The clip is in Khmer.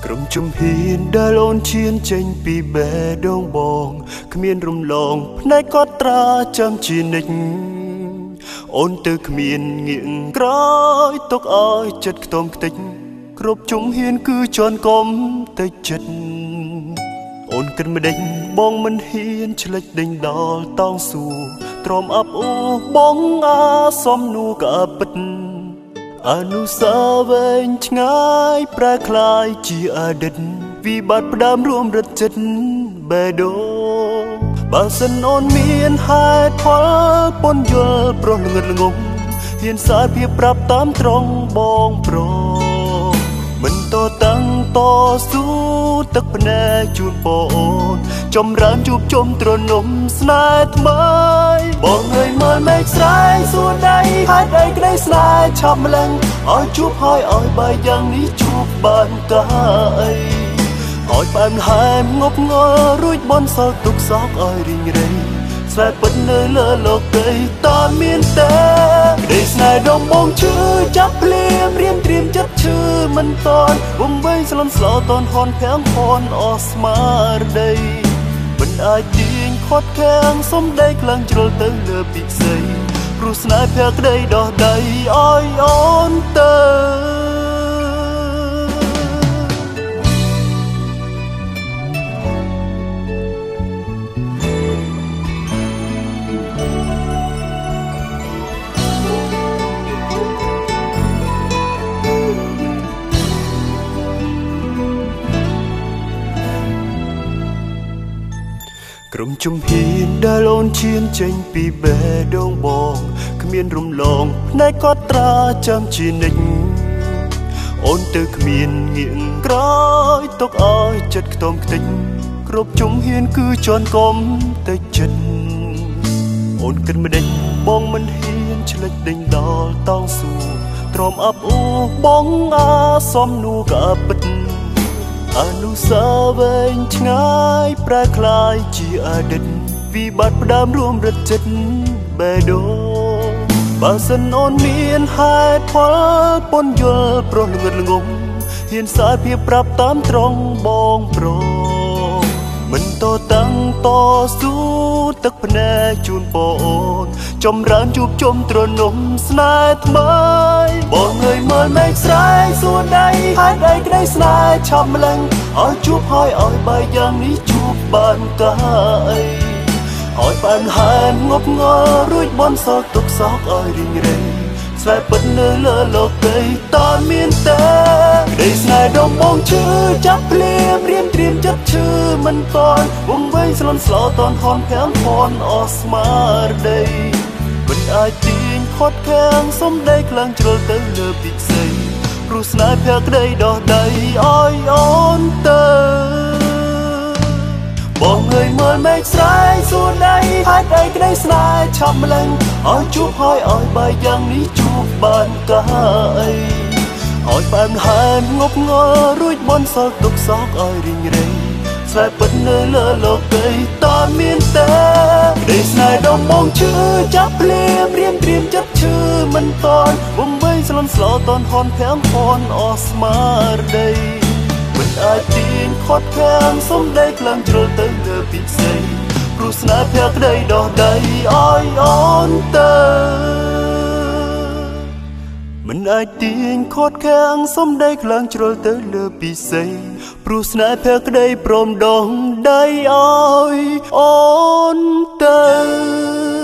ក្រុមជំហានដែលអូនឈានចេញពីបេះដូងបងគ្មានរំលងភ្នែកកត់ត្រាចាំជានិច្ចអូនទៅគ្មានងាកក្រោយទុកឲ្យចិត្តខ្ទមខ្ទេចគ្រប់ជំហានគឺជន់កុំតិចចិត្តអូនគិតម្ដេចបងមិនហ៊ានឆ្លិចដេញដល់តងស៊ូទ្រាំអាប់អូបងអាសំនួរក៏ពិតអនុស្សាវរីយ៍ឆ្ងាយប្រែคล้ายជាអតីតវិបត្តិផ្ដើមរួមរត់ចិត្តបេះដូងបើសិនអូនមានហេតុផលពន្យល់ប្រុសល្ងិតល្ងងហ៊ានសារភាពប្រាប់តាមត្រង់បងប្រមិនតតាំងតស៊ូទឹកភ្នែកជូនបងអូនចម្រើនជួបជុំទ្រនំស្នេហ៍ថ្មីបងអើយមើលមេឃស្រែកសួរដៃហេតុអីក្តីស្នេហ៍ឆាប់ម្លឹងឲ្យជួបហើយឲ្យបើយ៉ាងនេះជួបបានកាអីឲ្យផ្អែមហែមងប់ងល់រួចបនសល់ទុកសោកឲ្យរីងរៃស្វែពិតនៅលើលោកដីតើមានទេក្តីស្នេហ៍ដងបងឈឺចាប់ភ្លាមរៀមត្រៀមចិត្តឈឺមិនតន់វងវែងស្លន់ស្លោតនហនភាំងហនអស់ស្មារតីមិនអាចទាញខាត់ខាំងសំដីខ្លាំងជ្រុលទៅលើពិសីព្រោះស្នេហ៍ភក្តីដោះដៃឲ្យអូនទៅក្រុមជំហានដែលអូនឈានចេញពីបេះដូងបងគ្មានរំលងភ្នែកកត់ត្រាចាំជានិច្ចអូនទៅគ្មានងាកក្រោយទុកឲ្យចិត្តខ្ទមខ្ទេចគ្រប់ជំហានគឺជន់កុំតិចចិត្តអូនគិតម្ដេចបងមិនហ៊ានឆ្លិចដេញដល់តងស៊ូទ្រាំអាប់អូបងអាសំនួរក៏ពិតអនុស្សាវរីយ៍ឆ្ងាយប្រែคล้ายជាអតីតវិបត្តិផ្ដើមរួមរត់ចិត្តបេះដូងបើសិនអូនមានហេតុផលពន្យល់ប្រុសល្ងិតល្ងងហ៊ានសារភាពប្រាប់តាមត្រង់បងប្រមិនតតាំងតស៊ូទឹកភ្នែកជូនបងអូនចម្រើនជួបជុំទ្រនំស្នេហ៍ថ្មីបងអើយមើលមេឃស្រែកសួរដៃហេតុអីក្តីស្នេហ៍ឆាប់ម្លឹងឲ្យជួបហើយឲ្យបើយ៉ាងនេះជួបបានកាអីឲ្យផ្អែមហែមងប់ងល់រួចបនសល់ទុកសោកឲ្យរីងរៃស្វែពិតនៅលើលោកដីតើមានទេក្តីស្នេហ៍ដងបងឈឺចាប់ភ្លាមរៀមត្រៀមចិត្តឈឺមិនតន់វងវែងស្លន់ស្លោតនហនភាំងហនអស់ស្មារតីមិនអាចទាញខាត់ខាំងសំដីខ្លាំងជ្រុលទៅលើពិសីព្រោះស្នេហ៍ភក្តីដោះដៃឲ្យអូនទៅបងអើយមើលមេឃស្រែកសួរដៃហេតុអីក្តីស្នេហ៍ឆាប់ម្លឹងឲ្យជួបហើយឲ្យបើយ៉ាងនេះជួបបានកាអីឲ្យផ្អែមហែមងប់ងល់រួចបនសល់ទុកសោកឲ្យរីងរៃស្វែពិតនៅលើលោកដីតើមានទេក្តីស្នេហ៍ដងបងឈឺចាប់ភ្លាមរៀមត្រៀមចិត្តឈឺមិនតន់វងវែងស្លន់ស្លោតនហនភាំងហនអស់ស្មារតីមិនអាចទាញខាត់ខាំងសំដីខ្លាំងជ្រុលទៅលើពិសីព្រោះស្នេហ៍ភក្តីដោះដៃឲ្យអូនទៅមិនអាចទាញខាត់ខាំងសំដីខ្លាំងជ្រុលទៅលើពិសីព្រោះស្នេហ៍ភក្តីព្រមដងដៃឲ្យអូនទៅ